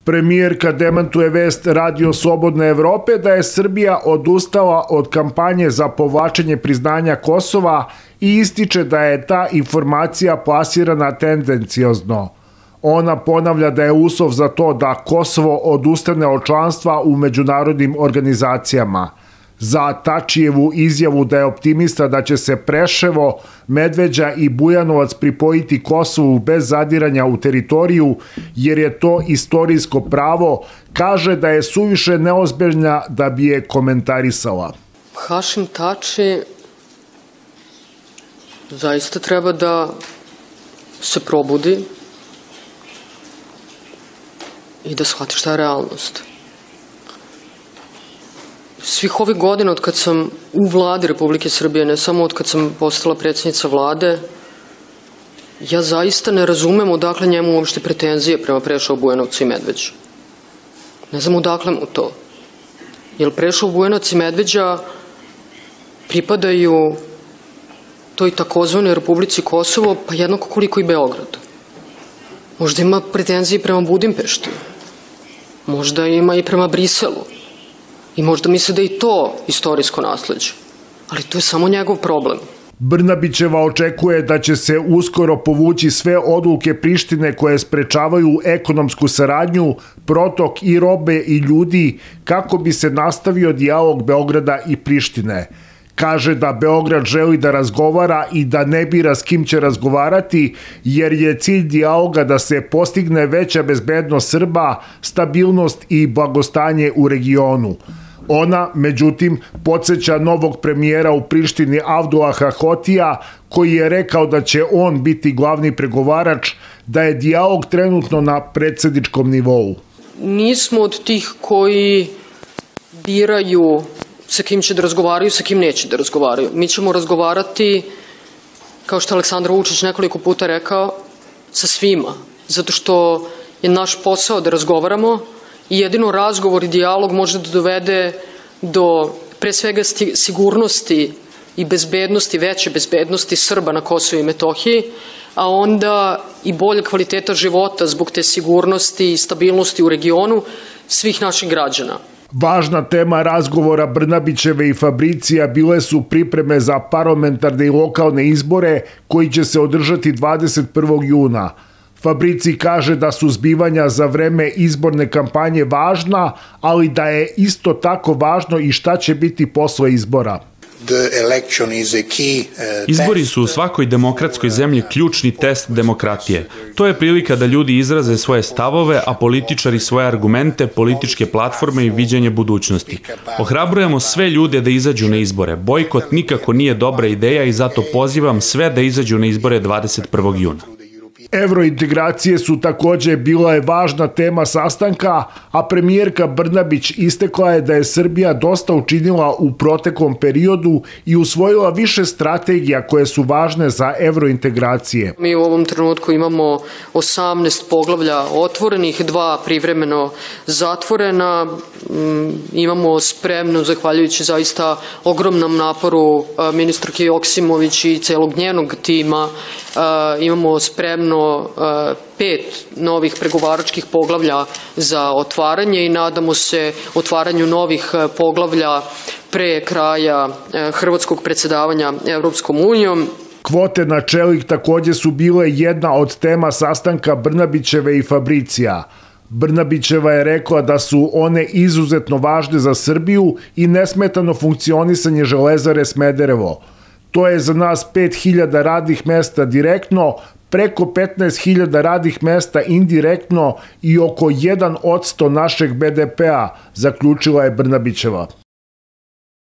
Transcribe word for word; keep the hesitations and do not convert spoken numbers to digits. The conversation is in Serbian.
Premijerka demantuje vest Radio Slobodne Evrope da je Srbija odustala od kampanje za povlačenje priznanja Kosova i ističe da je ta informacija plasirana tendenciozno. Ona ponavlja da je uslov za to da Kosovo odustane od članstva u međunarodnim organizacijama. Za Tačijevu izjavu da je optimista da će se Preševo, Medveđa i Bujanovac pripojiti Kosovu bez zadiranja u teritoriju, jer je to istorijsko pravo, kaže da je suviše neozbiljna da bi je komentarisala. Hašim Tači zaista treba da se probudi i da shvati šta je realnost. Svih ovih godina od kad sam u vladi Republike Srbije, ne samo od kad sam postala predsjednica vlade, ja zaista ne razumem odakle njemu uopšte pretenzije prema Preševu, Bujanovcu i Medveđu. Ne znam odakle mu to. Jer Preševo, Bujanovac i Medveđa pripadaju toj takozvanoj Republici Kosovo, pa jednako koliko i Beograd. Možda ima pretenzije prema Budimpešti, možda ima i prema Briselu. I možda misle da je i to istorijsko nasleđe. Ali to je samo njegov problem. Brnabićeva očekuje da će se uskoro povući sve odluke Prištine koje sprečavaju ekonomsku saradnju, protok i robe i ljudi kako bi se nastavio dijalog Beograda i Prištine. Kaže da Beograd želi da razgovara i da ne bira s kim će razgovarati, jer je cilj dijaloga da se postigne veća bezbednost Srba, stabilnost i blagostanje u regionu. Ona, međutim, podsjeća novog premijera u Prištini Avdulaha Hotija, koji je rekao da će on biti glavni pregovarač, da je dijalog trenutno na predsjedničkom nivou. Nismo od tih koji biraju sa kim će da razgovaraju, sa kim neće da razgovaraju. Mi ćemo razgovarati, kao što je Aleksandar Vučić nekoliko puta rekao, sa svima, zato što je naš posao da razgovaramo i jedino razgovor i dijalog može da dovede do pre svega sigurnosti i bezbednosti, veće bezbednosti Srba na Kosovu i Metohiji, a onda i bolje kvaliteta života zbog te sigurnosti i stabilnosti u regionu svih naših građana. Važna tema razgovora Brnabićeve i Fabricija bile su pripreme za parlamentarne i lokalne izbore koji će se održati dvadeset prvog juna. Fabrici kaže da su zbivanja za vreme izborne kampanje važna, ali da je isto tako važno i šta će biti posle izbora. Izbori su u svakoj demokratskoj zemlji ključni test demokratije. To je prilika da ljudi izraze svoje stavove, a političari svoje argumente, političke platforme i viđenje budućnosti. Ohrabrujemo sve ljude da izađu na izbore. Bojkot nikako nije dobra ideja i zato pozivam sve da izađu na izbore dvadeset prvog juna. Evrointegracije su također bila je važna tema sastanka, a premijerka Brnabić istekla je da je Srbija dosta učinila u proteklom periodu i usvojila više strategija koje su važne za evrointegracije. Mi u ovom trenutku imamo osamnaest poglavlja otvorenih, dva privremeno zatvorena. Imamo spremno, zahvaljujući zaista ogromnom naporu ministarke Joksimović i celog njenog tima, imamo spremno pet novih pregovaračkih poglavlja za otvaranje i nadamo se otvaranju novih poglavlja pre kraja hrvatskog predsjedavanja Evropskom unijom. Kvote na čelik također su bile jedna od tema sastanka Brnabićeve i Fabricija. Brnabićeva je rekla da su one izuzetno važne za Srbiju i nesmetano funkcionisanje Železare Smederevo. To je za nas pet hiljada radnih mesta direktno, preko petnaest hiljada radnih mesta indirektno i oko jedan posto našeg be de pe a, zaključila je Brnabićeva.